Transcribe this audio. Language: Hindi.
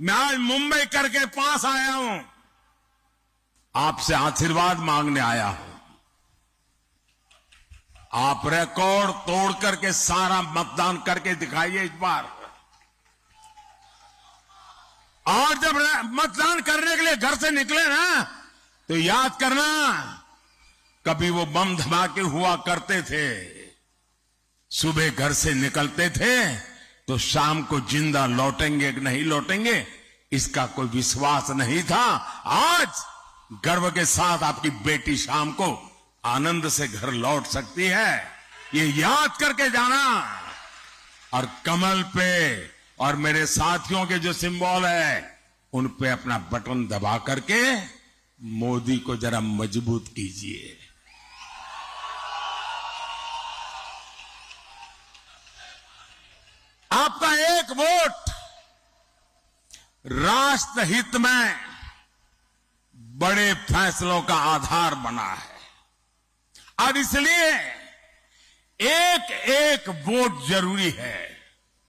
मैं आज मुंबई करके पास आया हूं, आपसे आशीर्वाद मांगने आया हूं। आप रिकॉर्ड तोड़ करके सारा मतदान करके दिखाइए इस बार। और जब मतदान करने के लिए घर से निकले ना, तो याद करना, कभी वो बम धमाके हुआ करते थे, सुबह घर से निकलते थे तो शाम को जिंदा लौटेंगे कि नहीं लौटेंगे इसका कोई विश्वास नहीं था। आज गर्व के साथ आपकी बेटी शाम को आनंद से घर लौट सकती है, ये याद करके जाना। और कमल पे और मेरे साथियों के जो सिंबल है उन पे अपना बटन दबा करके मोदी को जरा मजबूत कीजिए। आपका एक वोट राष्ट्र हित में बड़े फैसलों का आधार बना है और इसलिए एक एक वोट जरूरी है।